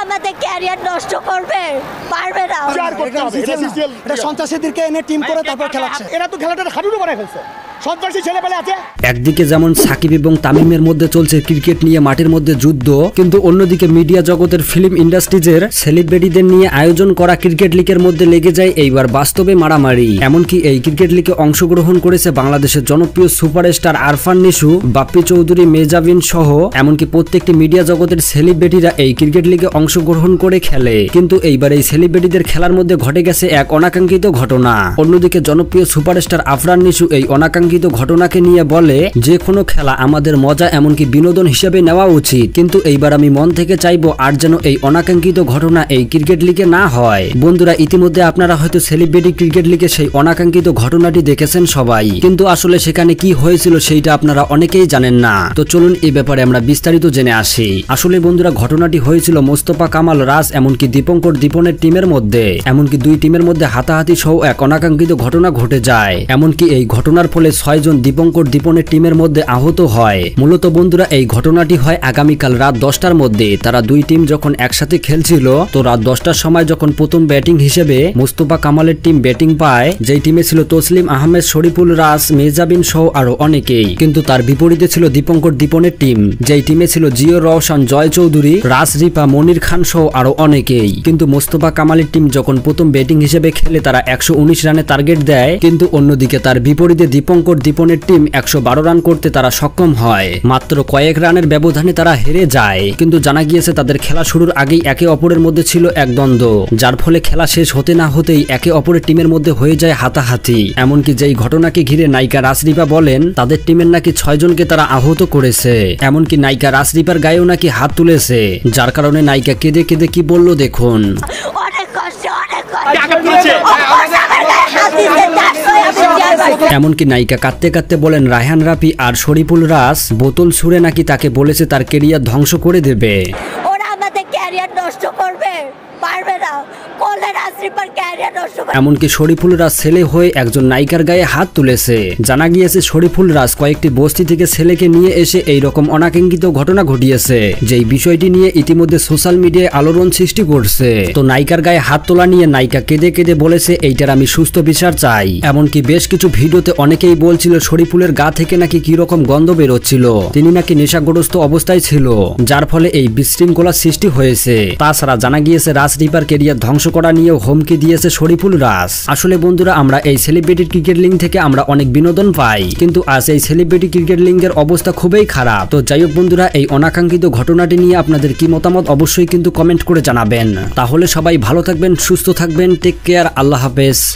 আমাদের ক্যারিয়ার নষ্ট করবে, পারবে না। এটা সন্ত্রাসীদেরকে এনে টিম করে তারপর খেলাচ্ছে। এরা তো খেলাটা হাডুডু বানায় ফেলছে। একদিকে যেমন সাকিব এবং তামিমের মধ্যে চলছে ক্রিকেট নিয়ে মাঠের মধ্যে যুদ্ধ, কিন্তু অন্যদিকে মিডিয়া জগতের ফিল্ম ইন্ডাস্ট্রিজের সেলিব্রিটিদের নিয়ে আয়োজন করা ক্রিকেট লিগের মধ্যে লেগে যায় এইবার বাস্তবে মারামারি। এমনকি এই ক্রিকেট লিগে অংশগ্রহণ করেছে বাংলাদেশের জনপ্রিয় সুপারস্টার আরফান নিশু, বাপ্পি চৌধুরী, মেজাবিন সহ এমনকি প্রত্যেকটি মিডিয়া জগতের সেলিব্রিটিরা এই ক্রিকেট লিগে অংশগ্রহণ করে খেলে। কিন্তু এইবার এই সেলিব্রিটিদের খেলার মধ্যে ঘটে গেছে এক অনাকাঙ্ক্ষিত ঘটনা। অন্যদিকে জনপ্রিয় সুপারস্টার আরফান নিশু এই অনাকাঙ্ক্ষিত ঘটনাকে নিয়ে বলে, যে কোনো খেলা আমাদের মজা এমনকি বিনোদন হিসেবে নেওয়া উচিত, কিন্তু এইবার আমি মন থেকে চাইবো আর যেন এই অনাকাঙ্ক্ষিত ঘটনা এই ক্রিকেট লিগে না হয়। বন্ধুরা, ইতিমধ্যে আপনারা হয়তো সেলিব্রিটি ক্রিকেট লিগে সেই অনাকাঙ্ক্ষিত ঘটনাটি দেখেছেন সবাই, কিন্তু আসলে সেখানে কি হয়েছিল সেইটা আপনারা অনেকেই জানেন না। তো চলুন এই ব্যাপারে আমরা বিস্তারিত জেনে আসি। আসলে বন্ধুরা, ঘটনাটি হয়েছিল মোস্তফা কামাল, রাজ এমনকি দীপঙ্কর দীপনের টিমের মধ্যে। এমনকি দুই টিমের মধ্যে হাতাহাতি সহ এক অনাকাঙ্ক্ষিত ঘটনা ঘটে যায়। এমনকি এই ঘটনার ফলে 6 জন দীপঙ্কর দীপনের টিমের মধ্যে আহত হয়। মূলত বন্ধুরা, এই ঘটনাটি হয় আগামীকাল রাত 10টার মধ্যে। তারা দুই টিম যখন একসাথে খেলছিল, তো রাত 10টার সময় যখন প্রথম ব্যাটিং হিসেবে মোস্তফা কামালের টিম ব্যাটিং পায়, যেই টিমে ছিল তসলিম আহমেদ, শরীফুল, রাজ, মেজাবিন সহ আরো অনেকেই, কিন্তু তার বিপরীতে ছিল দীপঙ্কর দীপনের টিম, যেই টিমে ছিল জিও রওশন, জয় চৌধুরী, রাজ রিপা, মনির খান সহ আরো অনেকেই। কিন্তু মোস্তফা কামালের টিম যখন প্রথম ব্যাটিং হিসেবে খেলে তারা 119 রানে টার্গেট দেয়, কিন্তু অন্যদিকে তার বিপরীতে দীপঙ্কর দীপনের টিম 112 রান করতে তারা সক্ষম হয়। মাত্র কয়েক রানের ব্যবধানে তারা হেরে যায়। কিন্তু জানা গিয়েছে তাদের খেলা শুরুর আগেই একে অপরের মধ্যে ছিল এক দ্বন্দ্ব, যার ফলে খেলা শেষ হতে না হতেই একে অপরের টিমের মধ্যে হয়ে যায় হাতাহাতি। এমনকি যেই ঘটনাকে ঘিরে নায়িকা রাজরিপা বলেন তাদের টিমের নাকি 6 জনকে তারা আহত করেছে। এমনকি নায়িকা রাজরিপার গায়েও নাকি হাত তুলেছে, যার কারণে নায়িকা কেঁদে কেঁদে কি বলল দেখুন। এমনকি নায়িকা কাঁদতে কাঁদতে বলেন রায়হান রাফি আর শরীফুল রাজ বোতল ছুঁড়ে নাকি তাকে বলেছে তার কেরিয়ার ধ্বংস করে দেবে। ওরা আমাদের ক্যারিয়ার নষ্ট করবে, পারবে না। এমনকি শরীফুল রাজ ছেলে হয়ে একজন নায়িকার গায়ে হাত তুলেছে। জানা গিয়েছে শরীফুল রাজ কয়েকটি বস্তি থেকে ছেলেকে নিয়ে এসে এই রকম অনাকাঙ্ক্ষিত ঘটনা ঘটিয়েছে, যেই বিষয়টি নিয়ে ইতিমধ্যে সোশ্যাল মিডিয়ায় আলোড়ন সৃষ্টি করছে। তো নায়িকার গায়ে হাত তোলা নিয়ে নায়িকা কেঁদে কেঁদে বলেছে এইটার আমি সুস্থ বিচার চাই। এমনকি বেশ কিছু ভিডিওতে অনেকেই বলছিল শরীফুলের গা থেকে নাকি কি রকম গন্ধ বেরোচ্ছিল, তিনি নাকি নেশাগ্রস্ত অবস্থায় ছিল, যার ফলে এই বিশৃঙ্খলার সৃষ্টি হয়েছে। তাছাড়া জানা গিয়েছে রাজ রিপার কেরিয়ার ধ্বংস করা নিয়েও হুমকি দিয়েছে শরীফুল রাজ। আসলে বন্ধুরা, আমরা এই সেলিব্রিটি ক্রিকেট লিগ থেকে আমরা অনেক বিনোদন পাই, কিন্তু আজ এই সেলিব্রিটি ক্রিকেট লিগের অবস্থা খুবই খারাপ। তো যাই হোক বন্ধুরা, এই অনাকাঙ্ক্ষিত ঘটনাটি নিয়ে আপনাদের কি মতামত অবশ্যই কিন্তু কমেন্ট করে জানাবেন। তাহলে সবাই ভালো থাকবেন, সুস্থ থাকবেন, টেক কেয়ার, আল্লাহ হাফেজ।